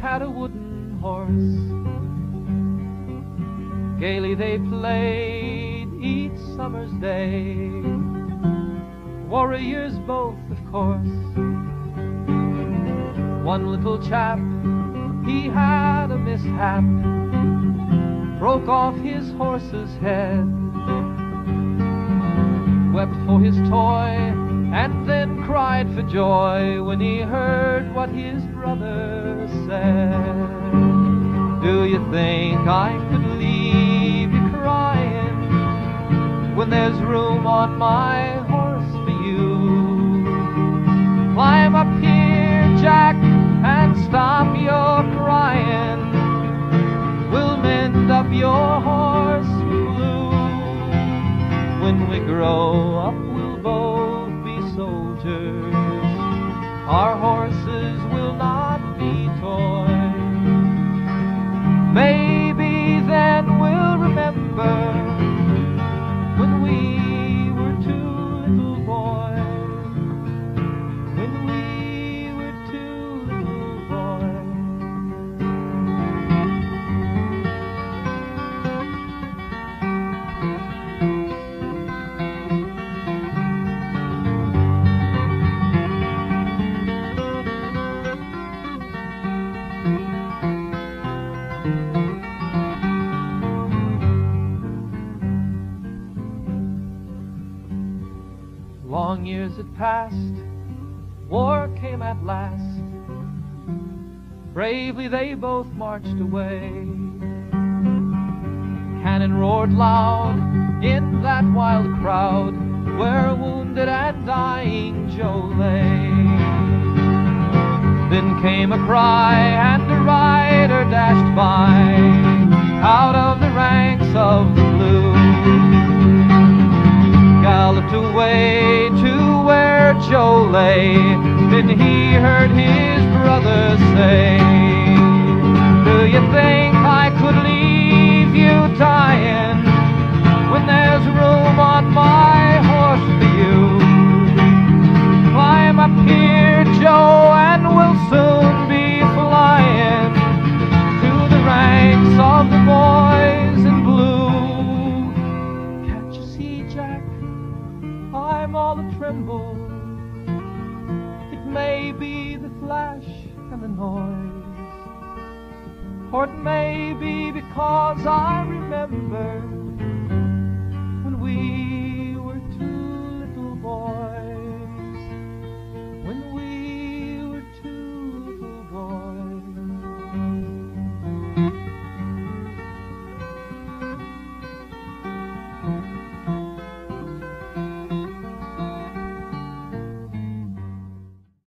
had a wooden horse. Gaily they played each summer's day, warriors both, of course. One little chap, he had a mishap, broke off his horse's head, wept for his toy, and then cried for joy when he heard what his brother said. Do you think I could leave you crying when there's room on my horse for you? Climb up here, Jack, and stop your crying. We'll mend up your horse blue. When we grow up, we'll both be soldiers. Our horses will not be toys. Maybe then we'll remember when we were two little boys. When we were two little boys. Long years had passed, war came at last. Bravely they both marched away. Cannon roared loud in that wild crowd where wounded and dying Joe lay. Then came a cry and a rider dashed by out of the ranks of the blue. Galloped away to where Joe lay. Then he heard his brother say, do you think I could leave you dying when there's room on my horse for you? Climb up here, Joe, and we'll soon be flying to the ranks of the boys in blue. Can't you see, Jack? I'm all a-tremble. It may be the flash and the noise, or it may be because I remember when we were two little boys. When we were two little boys.